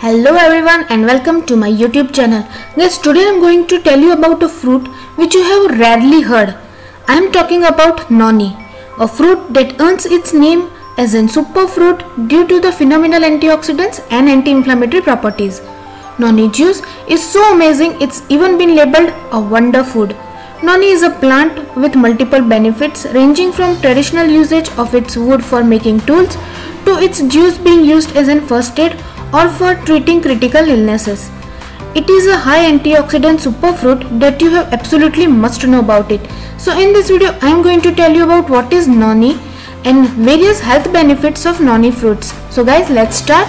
Hello everyone and welcome to my YouTube channel. Guys, today I am going to tell you about a fruit which you have rarely heard. I am talking about noni, a fruit that earns its name as a superfruit due to the phenomenal antioxidants and anti-inflammatory properties. Noni juice is so amazing it's even been labeled a wonder food. Noni is a plant with multiple benefits ranging from traditional usage of its wood for making tools to its juice being used as a first aid or for treating critical illnesses. It is a high antioxidant superfruit that you have absolutely must know about it. So in this video I am going to tell you about what is noni and various health benefits of noni fruits. So guys, let's start.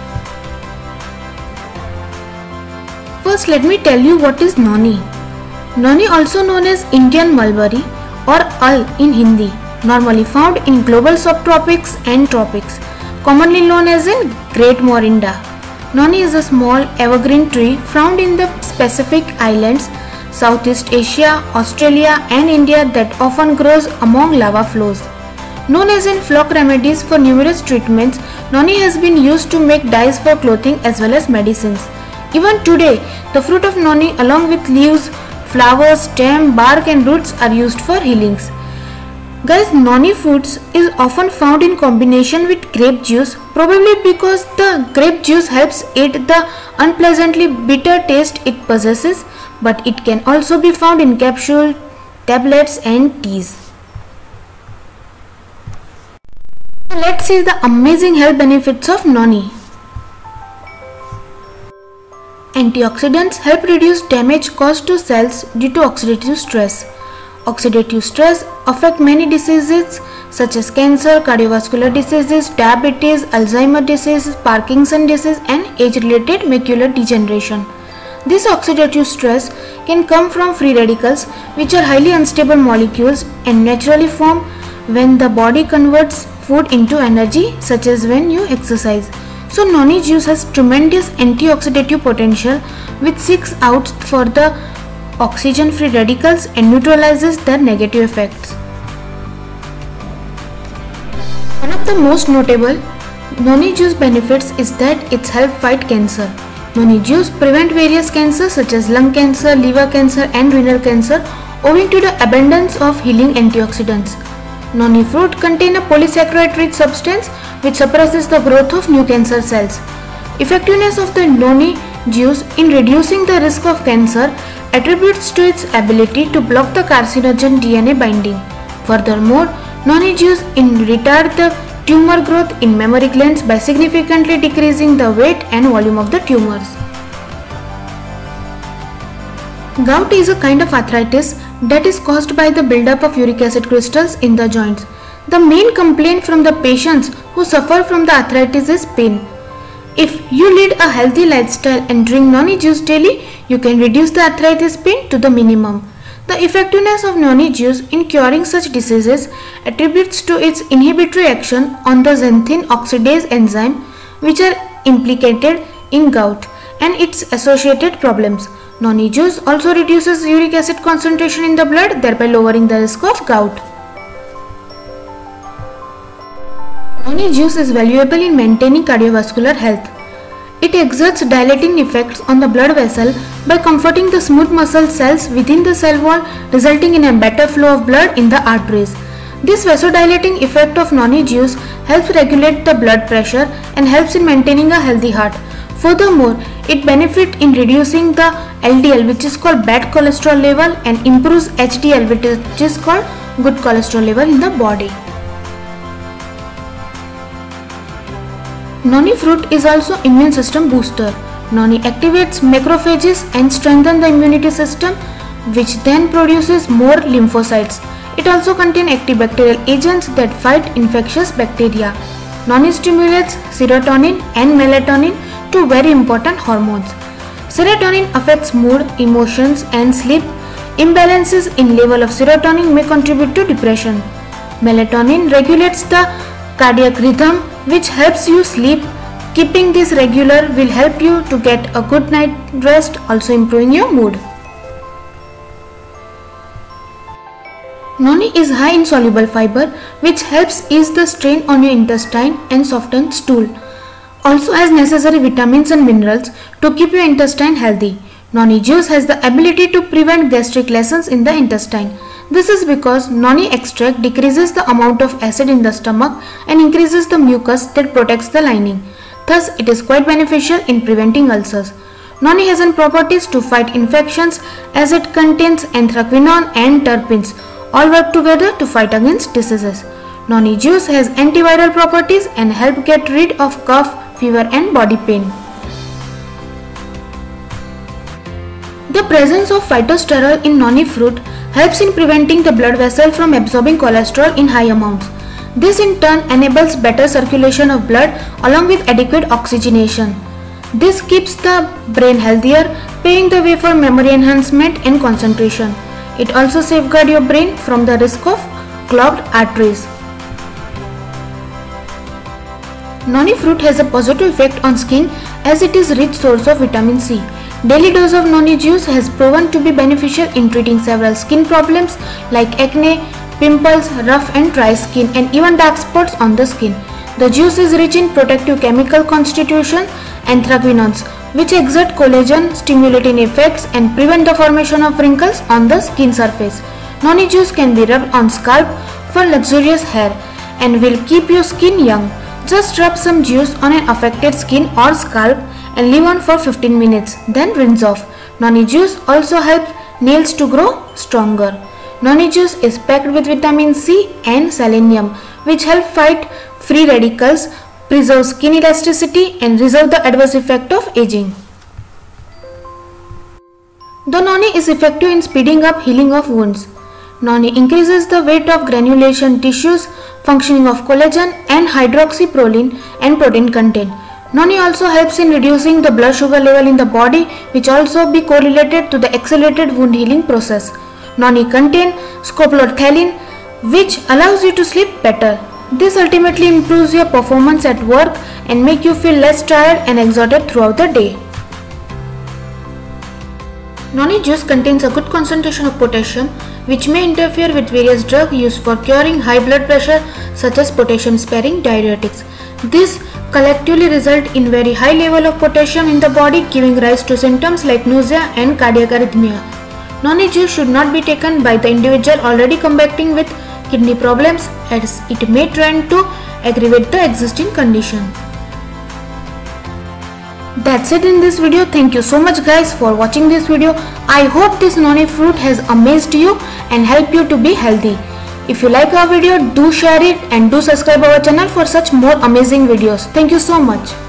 First let me tell you what is noni. Noni, also known as Indian mulberry or al in Hindi, normally found in global subtropics and tropics, commonly known as in Great Morinda. Noni is a small evergreen tree found in the Pacific Islands, Southeast Asia, Australia and India that often grows among lava flows. Known as in folk remedies for numerous treatments, noni has been used to make dyes for clothing as well as medicines. Even today, the fruit of noni along with leaves, flowers, stem, bark and roots are used for healings. Guys, noni fruits is often found in combination with grape juice, probably because the grape juice helps aid the unpleasantly bitter taste it possesses, but it can also be found in capsule, tablets and teas. Let's see the amazing health benefits of noni. Antioxidants help reduce damage caused to cells due to oxidative stress. Oxidative stress affects many diseases such as cancer, cardiovascular diseases, diabetes, Alzheimer's disease, Parkinson's disease and age-related macular degeneration. This oxidative stress can come from free radicals, which are highly unstable molecules and naturally form when the body converts food into energy, such as when you exercise. So noni juice has tremendous antioxidative potential which seeks out for the oxygen-free radicals and neutralizes their negative effects. One of the most notable noni juice benefits is that it helps fight cancer. Noni juice prevent various cancers such as lung cancer, liver cancer and renal cancer owing to the abundance of healing antioxidants. Noni fruit contain a polysaccharide-rich substance which suppresses the growth of new cancer cells. Effectiveness of the noni juice in reducing the risk of cancer attributes to its ability to block the carcinogen DNA binding. Furthermore, noni juice retard the tumor growth in mammary glands by significantly decreasing the weight and volume of the tumors. Gout is a kind of arthritis that is caused by the buildup of uric acid crystals in the joints. The main complaint from the patients who suffer from the arthritis is pain. If you lead a healthy lifestyle and drink noni juice daily, you can reduce the arthritis pain to the minimum. The effectiveness of noni juice in curing such diseases attributes to its inhibitory action on the xanthine oxidase enzyme, which are implicated in gout and its associated problems. Noni juice also reduces uric acid concentration in the blood, thereby lowering the risk of gout. Noni juice is valuable in maintaining cardiovascular health. It exerts dilating effects on the blood vessel by comforting the smooth muscle cells within the cell wall, resulting in a better flow of blood in the arteries. This vasodilating effect of noni juice helps regulate the blood pressure and helps in maintaining a healthy heart. Furthermore, it benefits in reducing the LDL, which is called bad cholesterol level, and improves HDL, which is called good cholesterol level in the body. Noni fruit is also immune system booster. Noni activates macrophages and strengthens the immunity system, which then produces more lymphocytes. It also contains antibacterial agents that fight infectious bacteria. Noni stimulates serotonin and melatonin, two very important hormones. Serotonin affects mood, emotions and sleep. Imbalances in level of serotonin may contribute to depression. Melatonin regulates the cardiac rhythm, which helps you sleep. Keeping this regular will help you to get a good night rest, also improving your mood. Noni is high in soluble fiber, which helps ease the strain on your intestine and soften stool. also has necessary vitamins and minerals to keep your intestine healthy. Noni juice has the ability to prevent gastric lesions in the intestine. This is because noni extract decreases the amount of acid in the stomach and increases the mucus that protects the lining. Thus, it is quite beneficial in preventing ulcers. Noni has properties to fight infections as it contains anthraquinone and terpenes, all work together to fight against diseases. Noni juice has antiviral properties and help get rid of cough, fever and body pain. The presence of phytosterol in noni fruit helps in preventing the blood vessel from absorbing cholesterol in high amounts. This in turn enables better circulation of blood along with adequate oxygenation. This keeps the brain healthier, paving the way for memory enhancement and concentration. It also safeguards your brain from the risk of clogged arteries. Noni fruit has a positive effect on skin as it is a rich source of vitamin C. Daily dose of noni juice has proven to be beneficial in treating several skin problems like acne, pimples, rough and dry skin and even dark spots on the skin. The juice is rich in protective chemical constitution anthraquinones, which exert collagen stimulating effects and prevent the formation of wrinkles on the skin surface. Noni juice can be rubbed on scalp for luxurious hair and will keep your skin young. Just rub some juice on an affected skin or scalp and leave on for 15 minutes, then rinse off. Noni juice also helps nails to grow stronger. Noni juice is packed with vitamin C and selenium, which help fight free radicals, preserve skin elasticity and reserve the adverse effect of aging. The noni is effective in speeding up healing of wounds. Noni increases the weight of granulation tissues, functioning of collagen and hydroxyproline and protein content. Noni also helps in reducing the blood sugar level in the body, which also be correlated to the accelerated wound healing process. Noni contain scopolamine, which allows you to sleep better. This ultimately improves your performance at work and make you feel less tired and exhausted throughout the day. Noni juice contains a good concentration of potassium, which may interfere with various drugs used for curing high blood pressure such as potassium-sparing diuretics. This collectively result in very high level of potassium in the body, giving rise to symptoms like nausea and cardiac arrhythmia. Noni juice should not be taken by the individual already combating with kidney problems as it may tend to aggravate the existing condition. That's it in this video. Thank you so much guys for watching this video. I hope this noni fruit has amazed you and helped you to be healthy. If you like our video, do share it and do subscribe our channel for such more amazing videos. Thank you so much.